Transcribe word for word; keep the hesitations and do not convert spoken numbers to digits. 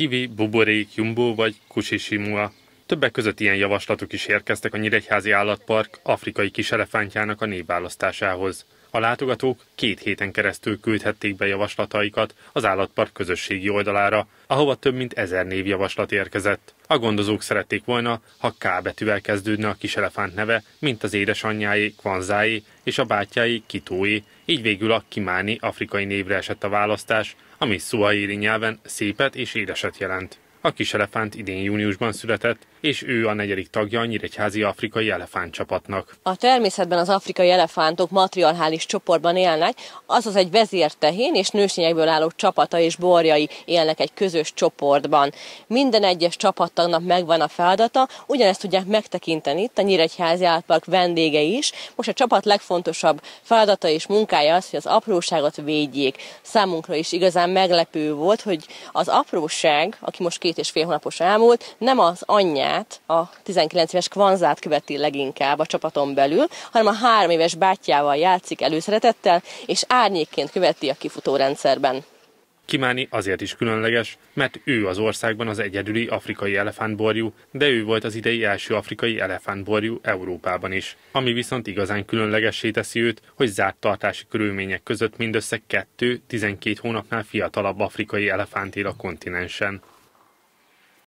Kiwi, buborék, jumbo vagy kusisimua. Többek között ilyen javaslatok is érkeztek a Nyíregyházi Állatpark afrikai kiselefántjának a névválasztásához. A látogatók két héten keresztül küldhették be javaslataikat az állatpark közösségi oldalára, ahova több mint ezer névjavaslat érkezett. A gondozók szerették volna, ha K betűvel kezdődne a kiselefánt neve, mint az édesanyjáé, Kwanzáé és a bátyjáé, Kitóé, így végül a Kimani afrikai névre esett a választás, ami szuahili nyelven szépet és édeset jelent. A kiselefánt idén júniusban született, és ő a negyedik tagja a nyíregyházi afrikai elefántcsapatnak. A természetben az afrikai elefántok matriarchális csoportban élnek, azaz egy vezértehén és nőstényekből álló csapata és borjai élnek egy közös csoportban. Minden egyes csapattagnak megvan a feladata, ugyanezt tudják megtekinteni itt a Nyíregyházi Állatpark vendégei is. Most a csapat legfontosabb feladata és munkája az, hogy az apróságot védjék. Számunkra is igazán meglepő volt, hogy az apróság, aki most két és fél hónapos elmúlt, nem az anyját, a tizenkilenc éves Kwanzát követi leginkább a csapaton belül, hanem a három éves bátyjával játszik előszeretettel, és árnyékként követi a kifutórendszerben. Kimani azért is különleges, mert ő az országban az egyedüli afrikai elefántborjú, de ő volt az idei első afrikai elefántborjú Európában is. Ami viszont igazán különlegessé teszi őt, hogy zárt tartási körülmények között mindössze kettő tizenkét hónapnál fiatalabb afrikai elefánt él a kontinensen.